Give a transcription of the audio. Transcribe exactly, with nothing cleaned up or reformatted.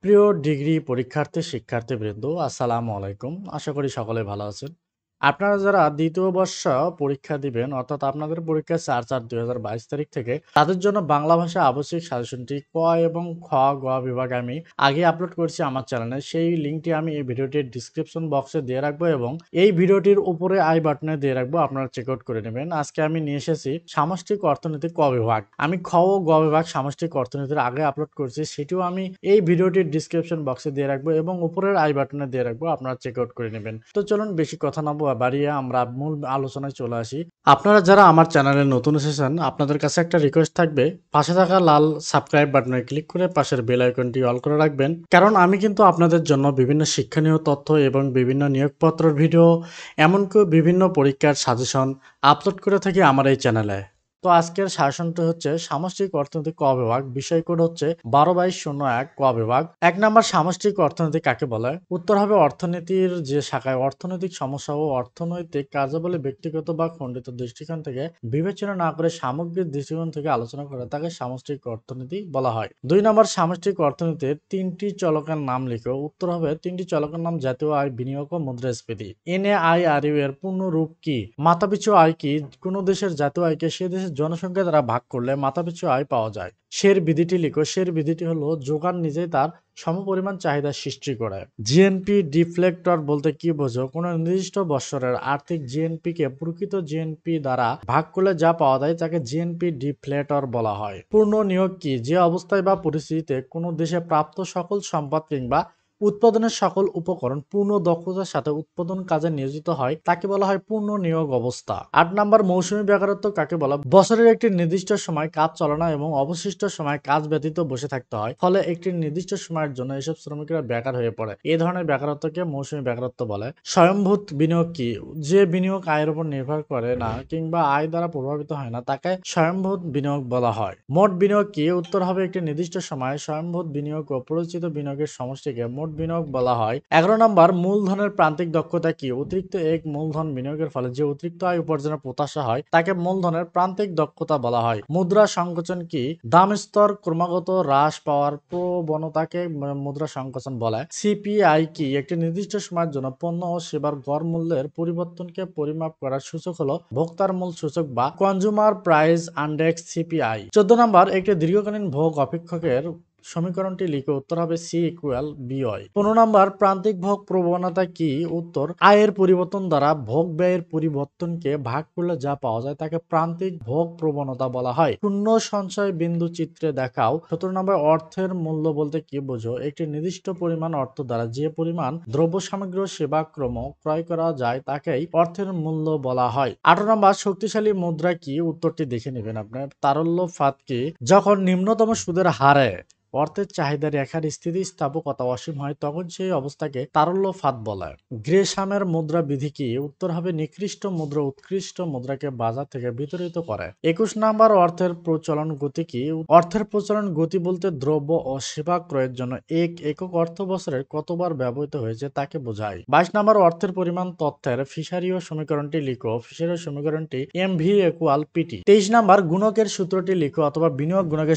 প্রিয় ডিগ্রি পরীক্ষার্থী শিক্ষার্থীবৃন্দ, আসসালামু আলাইকুম। আশা করি সকলে ভালো আছেন। আপনারা যারা দ্বিতীয় বর্ষ পরীক্ষা দিবেন, অর্থাৎ আপনাদের পরীক্ষা চার চার দুই হাজার বাইশ তারিখ থেকে, তাদের জন্য বাংলা ভাষা আবশ্যিক সাজেশনটি ক এবং খ, গ বিভাগে আমি আগে আপলোড করেছি আমার চ্যানেলে। সেই লিঙ্কটি আমি এই ভিডিওটির ডিসক্রিপশন বক্সে দিয়ে রাখবো এবং এই ভিডিওটির উপরে আই বাটনে দিয়ে রাখবো, আপনারা চেক আউট করে নেবেন। আজকে আমি নিয়ে এসেছি সামষ্টিক অর্থনীতি ক বিভাগ। আমি খ ও গ বিভাগ সামষ্টিক অর্থনীতির আগে আপলোড করেছি, সেটিও আমি এই ভিডিওটির ডিসক্রিপশন বক্সে দিয়ে রাখবো এবং উপরের আই বাটনে দিয়ে রাখবো, আপনারা চেক আউট করে নেবেন। তো চলুন বেশি কথা না বাড়িয়ে আমরা মূল আলোচনায় চলে আসি। আপনারা যারা আমার চ্যানেলে নতুন এসেছেন, আপনাদের কাছে একটা রিকোয়েস্ট থাকবে, পাশে থাকা লাল সাবস্ক্রাইব বাটনে ক্লিক করে পাশের বেল আইকনটি অল করে রাখবেন, কারণ আমি কিন্তু আপনাদের জন্য বিভিন্ন শিক্ষণীয় তথ্য এবং বিভিন্ন নিয়োগপত্রের ভিডিও, এমনকি বিভিন্ন পরীক্ষার সাজেশন আপলোড করে থাকি আমার এই চ্যানেলে। তো আজকের সাজেশনটি হচ্ছে সামষ্টিক অর্থনীতি ক বিভাগ, বিষয় কোড হচ্ছে বারো বাইশ শূন্য এক ক বিভাগ। এক নম্বর, সামষ্টিক অর্থনীতি কাকে বলে? উত্তর হবে অর্থনীতির যে শাখায় অর্থনৈতিক সমস্যা ও অর্থনৈতিক কার্যাবলী ব্যক্তিগত বা খণ্ডিত দৃষ্টিকোণ থেকে বিবেচনা না করে সামগ্রিক দৃষ্টিকোণ থেকে আলোচনা করে তাকে সামষ্টিক অর্থনীতি বলা হয়। দুই নম্বর, সামষ্টিক অর্থনীতির তিনটি চলকের নাম লিখো। উত্তর হবে তিনটি চলকের নাম জাতীয় আয়, বিনিয়োগ ও মুদ্রাস্ফীতি। N A I R U এর পূর্ণ রূপ কি? মাথাপিছু আয় কি? কোন দেশের জাতীয় আয়কে সে দেশের জনসংখ্যা দ্বারা ভাগ করলে মাথাপিছু আয় পাওয়া যায়। শের বিধিটি লিখো। শের বিধিটি হলো যোগান নিজেই তার সমপরিমাণ চাহিদা সৃষ্টি করে। জিএনপি ডিফ্লেক্টর বলতে কি বোঝো? কোন নির্দিষ্ট বৎসরের আর্থিক জিএনপি কে প্রকৃত জিএনপি দ্বারা ভাগ করলে যা পাওয়া যায় তাকে জিএনপি ডিফ্লেটর বলা হয়। পূর্ণ নিয়োগ কি? যে অবস্থায় বা পরিস্থিতিতে কোনো দেশে প্রাপ্ত সকল সম্পদ কিংবা উৎপাদনের সকল উপকরণ পূর্ণ দক্ষতার সাথে উৎপাদন কাজে নিয়োজিত হয় তাকে বলা হয় পূর্ণ নিয়োগ অবস্থা। আট নম্বর, মৌসুমী বেকারত্ব কাকে বলা? বছরের একটি নির্দিষ্ট সময় কাজ চলে না এবং অবশিষ্ট সময় কাজ ব্যতীত বসে থাকতে হয়, ফলে একটি নির্দিষ্ট সময়ের জন্য এসব শ্রমিকরা বেকার হয়ে পড়ে। এই ধরনের বেকারত্বকে মৌসুমী বেকারত্ব বলে। স্বয়ংভূত বিনিয়োগ কি? যে বিনিয়োগ আয়ের উপর নির্ভর করে না কিংবা আয় দ্বারা প্রভাবিত হয় না তাকে স্বয়ংভূত বিনিয়োগ বলা হয়। মোট বিনিয়োগ কি? উত্তর হবে একটি নির্দিষ্ট সময়ে স্বয়ংভূত বিনিয়োগ ও পরিচিত বিনিয়োগের সমষ্টিকে মোট বিনিয়োগ বলা হয়। এগারো নম্বর, মূলধনের প্রান্তিক দক্ষতা কি? অতিরিক্ত এক মূলধন বিনিয়োগের ফলে যে অতিরিক্ত আয় উপার্জনের প্রত্যাশা হয় তাকে মূলধনের প্রান্তিক দক্ষতা বলা হয়। মুদ্রা সংকোচন কি? দাম স্তর ক্রমাগত হ্রাস পাওয়ার প্রবণতাকে মুদ্রা সংকোচন বলে। সিপিআই কি? একটি নির্দিষ্ট সময়ের জন্য পণ্য ও সেবার গড় মূল্যের পরিবর্তনকে পরিমাপ করার সূচক হলো ভোক্তার মূল সূচক বা কনজিউমার প্রাইস ইনডেক্স সিপিআই। চোদ্দ নম্বর, একটি দীর্ঘকালীন ভোগ অপেক্ষকের সমীকরণটি লিখে। উত্তর হবে সি ইকুয়াল বিওয়াই। পনেরো নম্বর, প্রান্তিক ভোগ প্রবণতা কি? উত্তর, আয়ের পরিবর্তন দ্বারা ভোগ ব্যয়ের পরিবর্তনকে ভাগ করলে যা পাওয়া যায় তাকে প্রান্তিক ভোগ প্রবণতা বলা হয়। শূন্য সঞ্চয় বিন্দু চিত্রে দেখাও। সতেরো নম্বর, অর্থের মূল্য বলতে কি বোঝো? একটি নির্দিষ্ট পরিমাণ অর্থ দ্বারা যে পরিমাণ দ্রব্য সামগ্রী ও সেবা ক্রম ক্রয় করা যায় তাকেই অর্থের মূল্য বলা হয়। আঠারো নম্বর, শক্তিশালী মুদ্রা কি? উত্তরটি দেখে নেবেন আপনার। তারল্য ফাঁদ কি? যখন নিম্নতম সুদের হারে অর্থের চাহিদা রেখার স্থিতিস্থাপকতা অসীম হয় তখন সেই অবস্থাকে তারল্য ফাঁদ বলে। গ্রেসামের মুদ্রা বিধি কি? উত্তর হবে নিকৃষ্ট মুদ্রা উৎকৃষ্ট মুদ্রাকে বাজার থেকে বিতরিত করে। একুশ নাম্বার, অর্থের প্রচলন গতি কি? অর্থের প্রচলন গতি বলতে দ্রব্য ও সেবা ক্রয়ের জন্য এক একক অর্থ বছরের কতবার ব্যবহৃত হয়েছে তাকে বোঝায়। বাইশ নাম্বার, অর্থের পরিমাণ তথ্যের ফিশারীয় সমীকরণটি লিখো। ফিশারীয় সমীকরণটি এম ভি ইকুয়াল পিটি। তেইশ নাম্বার, গুণকের সূত্রটি লিখো অথবা বিনিয়োগ গুণকের